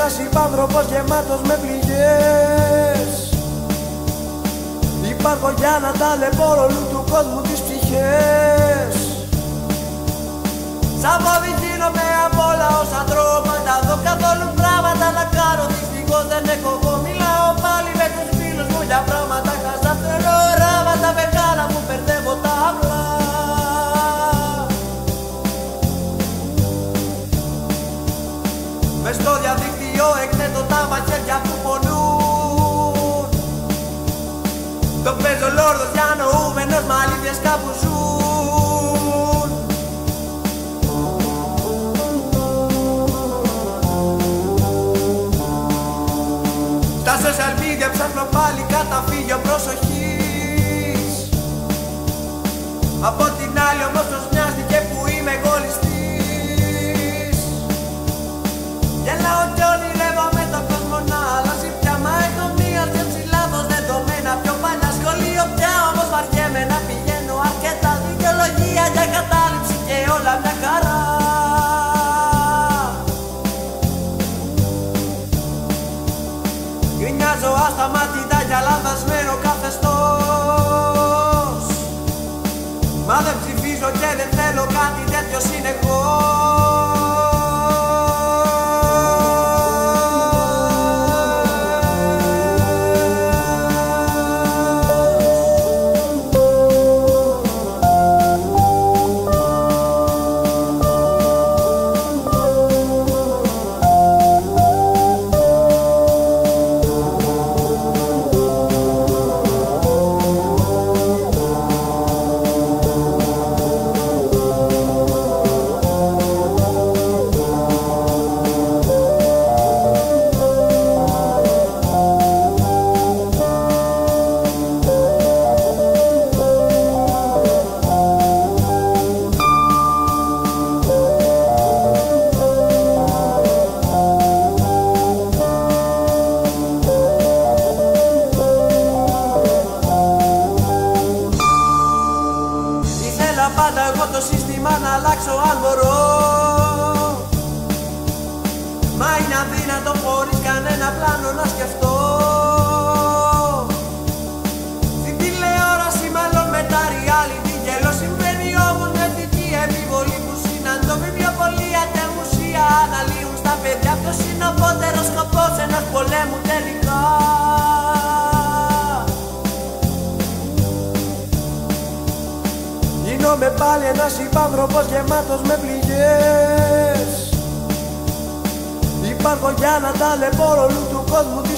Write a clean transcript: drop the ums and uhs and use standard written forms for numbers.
ένας υπάνθρωπος γεμάτος με πληγές. Υπάρχω για να ταλαιπωρώ όλου του κόσμου τις ψυχές. Σαν πόδι γίνομαι απ' όλα όσα τρώω. Πάντα δω καθόλου πράγματα να κάνω. Δυστυχώς δεν έχω εγώ. Μιλάω πάλι με τους φίλους μου για πράγματα χαζά. Θέλω οράματα μεγάλα, μου μπερδεύω τα απλά. Μες στο διαδίκτυο εκθέτω τα μαχαίρια που πονούν. Το παίζω λόρδος για νοούμενος μ' αλήθειες κάπου ζουν. Στα social media ψάχνω πάλι καταφύγιο προσοχής. Από την άλλη όμως τους μοιάστηκε που είμαι εγώ ληστής. Γελάω κι ονειρεύομαι τον κόσμο να αλλάζει πια. Μα έχω μία σκέψη λάθος δεδομένα. Πιο παλιά σχολείο πια όμως βαριέμαι να πηγαίνω αρκετά. Δικαιολογία για κατάληψη και όλα μια χαρά. Γκρινιάζω ασταμάτητα για λανθασμένο καθεστώς. Μα δεν ψηφίζω και δεν θέλω κάτι τέτοιο συνεχώς. Πάντα εγώ το σύστημα να αλλάξω αν μπορώ. Μα είναι αδύνατο χωρίς κανένα πλάνο να σκεφτώ. Στην τηλεόραση μάλλον με τα reality γέλο. Συμβαίνει όμως με δική επιβολή που συναντώ. Βιβλιοπωλεία και μουσεία αναλύουν στα παιδιά ποιος είναι ο πότερος σκοπός ενός πολέμου τελικά. Γίνομαι πάλι ένας υπάνθρωπος γεμάτος με πληγές. Υπάρχω για να ταλαιπωρώ όλου του κόσμου